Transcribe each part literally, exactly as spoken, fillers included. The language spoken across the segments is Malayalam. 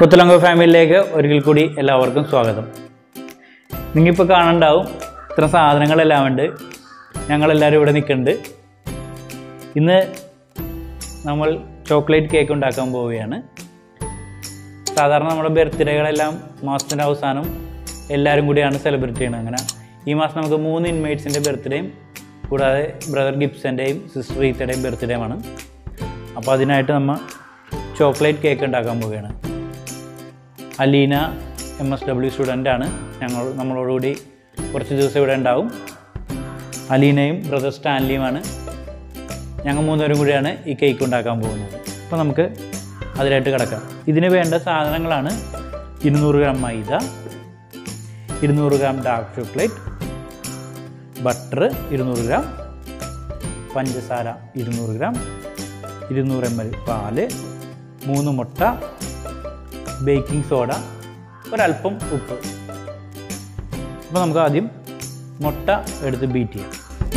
Cottolengo Family ഒരിക്കൽ കൂടി എല്ലാവർക്കും സ്വാഗതം. നിങ്ങൾ ഇപ്പോൾ കാണണ്ടാവും ഇത്ര സാധനങ്ങളെല്ലാം ഉണ്ട്. ഞങ്ങൾ എല്ലാവരും ഇവിടെ നിൽക്കുന്നുണ്ട്. ഇന്ന് നമ്മൾ ചോക്ലേറ്റ് കേക്ക് ഉണ്ടാക്കാൻ പോവുകയാണ്. സാധാരണ നമ്മുടെ ബർത്ത്ഡേകളെല്ലാം മാസത്തിൻ്റെ അവസാനം എല്ലാവരും കൂടിയാണ് സെലിബ്രേറ്റ് ചെയ്യുന്നത്. അങ്ങനെ ഈ മാസം നമുക്ക് മൂന്ന് ഇൻമേറ്റ്സിൻ്റെ ബർത്ത്ഡേയും കൂടാതെ ബ്രദർ ഗിബ്സൻ്റെയും സിസ്റ്റർ റീത്തയുടെയും ബർത്ത്ഡേയുമാണ്. അപ്പോൾ അതിനായിട്ട് നമ്മൾ ചോക്ലേറ്റ് കേക്ക് ഉണ്ടാക്കാൻ പോവുകയാണ്. അലീന എം എസ് ഡബ്ല്യു സ്റ്റുഡൻ്റാണ്. ഞങ്ങൾ നമ്മളോടുകൂടി കുറച്ച് ദിവസം ഇവിടെ ഉണ്ടാവും. അലീനയും ബ്രദർ സ്റ്റാൻലിയുമാണ്. ഞങ്ങൾ മൂന്നുപേരും കൂടിയാണ് ഈ കേക്ക് ഉണ്ടാക്കാൻ പോകുന്നത്. അപ്പോൾ നമുക്ക് അതിലായിട്ട് കിടക്കാം. ഇതിന് വേണ്ട സാധനങ്ങളാണ് ഇരുന്നൂറ് ഗ്രാം മൈദ, ഇരുന്നൂറ് ഗ്രാം ഡാർക്ക് ചോക്ലേറ്റ്, ബട്ടർ ഇരുന്നൂറ് ഗ്രാം, പഞ്ചസാര ഇരുന്നൂറ് ഗ്രാം, ഇരുന്നൂറ് എം എൽ പാല്, മൂന്ന് മുട്ട, ബേക്കിംഗ് സോഡ, ഒരല്പം ഉപ്പ്. അപ്പോൾ നമുക്ക് ആദ്യം മുട്ട എടുത്ത് ബീറ്റ് ചെയ്യാം.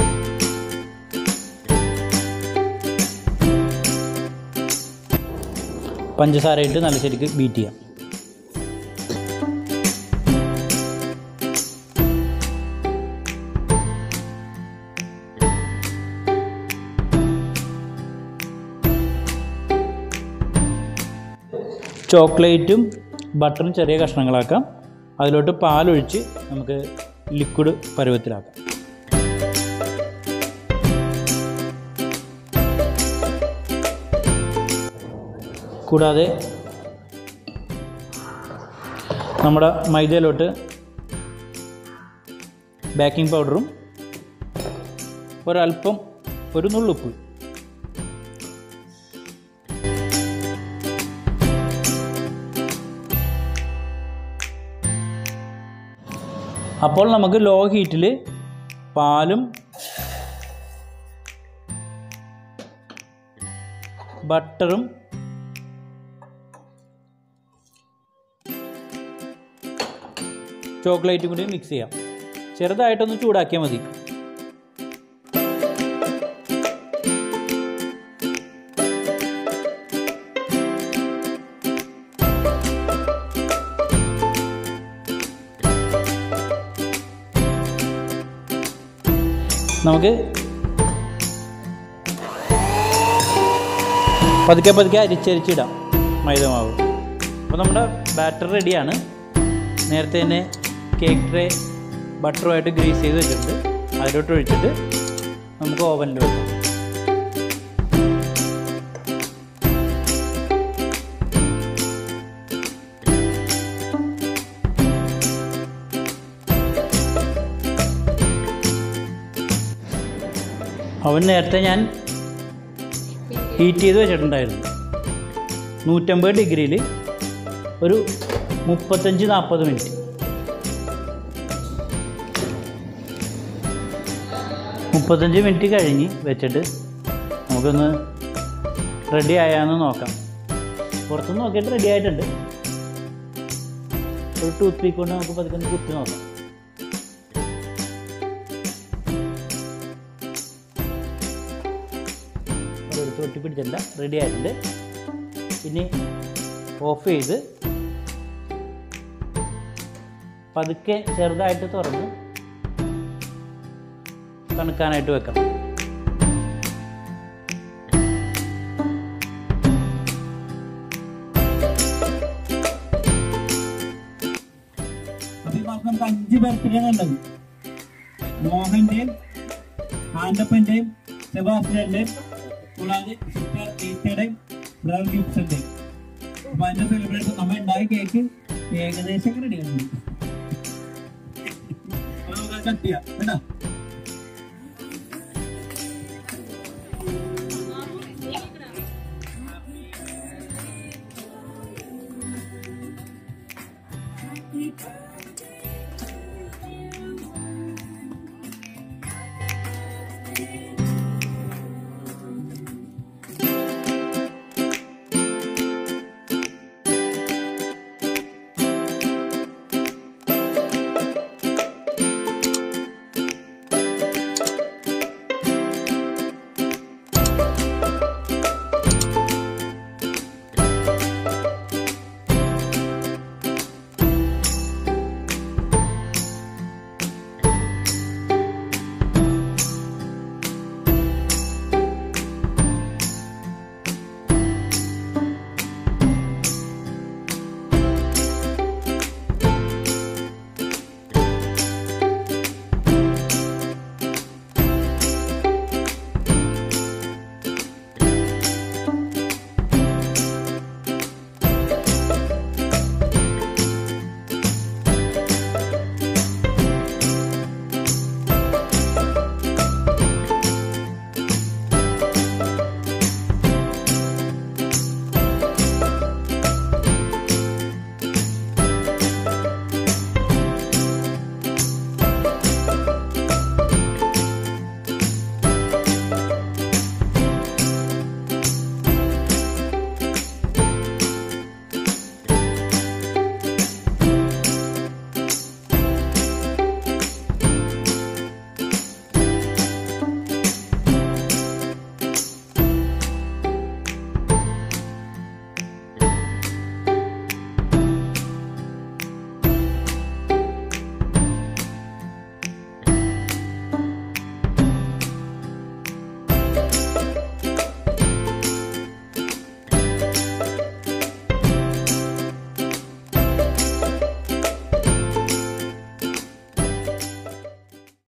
പഞ്ചസാര ഇട്ട് നല്ല ശരിക്ക് ബീറ്റ് ചെയ്യാം. ചോക്ലേറ്റും ബട്ടറും ചെറിയ കഷ്ണങ്ങളാക്കാം. അതിലോട്ട് പാലൊഴിച്ച് നമുക്ക് ലിക്വിഡ് പരുവത്തിലാക്കാം. കൂടാതെ നമ്മുടെ മൈദയിലോട്ട് ബേക്കിംഗ് പൗഡറും ഒരല്പം ഒരു നുള്ളുപ്പ്, അപ്പോൾ നമുക്ക് ലോ ഹീറ്റിൽ പാലും ബട്ടറും ചോക്ലേറ്റും കൂടി മിക്സ് ചെയ്യാം. ചെറുതായിട്ടൊന്ന് ചൂടാക്കിയാൽ മതി. നമുക്ക് പതുക്കെ പതുക്കെ അരിച്ചരിച്ചിടാം മൈദമാവ്. അപ്പോൾ നമ്മുടെ ബാറ്റർ റെഡിയാണ്. നേരത്തെ തന്നെ കേക്ക് ട്രേ ബട്ടറുമായിട്ട് ഗ്രീസ് ചെയ്ത് വെച്ചിട്ടുണ്ട്. അതിലോട്ട് ഒഴിച്ചിട്ട് നമുക്ക് ഓവനിൽ വെക്കാം. അവൻ നേരത്തെ ഞാൻ ഹീറ്റ് ചെയ്ത് വെച്ചിട്ടുണ്ടായിരുന്നു. നൂറ്റമ്പത് ഡിഗ്രിയിൽ ഒരു മുപ്പത്തഞ്ച് നാൽപ്പത് മിനിറ്റ്. മുപ്പത്തഞ്ച് മിനിറ്റ് കഴിഞ്ഞ് വെച്ചിട്ട് നമുക്കൊന്ന് റെഡി ആയാന്ന് നോക്കാം. പുറത്തുനിന്ന് നോക്കിയിട്ട് റെഡി ആയിട്ടുണ്ട്. ഒരു ടൂത്ത് പീക്ക് കൊണ്ട് നമുക്ക് പതുക്കെ കുത്തി നോക്കാം. തൊട്ടി പിടിച്ചില്ല, റെഡി ആയിട്ടുണ്ട്. ഇനി ഓഫ് ചെയ്ത് പതുക്കെ ചെറുതായിട്ട് തുറന്ന് തണുക്കാനായിട്ട് വെക്കാം. നമുക്ക് അഞ്ച് ബർത്ത്ഡേ ഉള്ളത്. മോഹന്റെയും ആൻഡപ്പന്റെയും സെബാസ്റ്റ്യന്റെയും കൂടാതെ സിസ്റ്റർ റീത്തയുടെയും ബ്രദർ ഗിബ്സന്റെയും. അപ്പൊ അതിന്റെ സെലിബ്രേഷൻ നമ്മൾ ഉണ്ടായ കേക്ക് ഏകദേശം റെഡിയാണ്. കട്ട് ചെയ്യാം കേട്ടോ.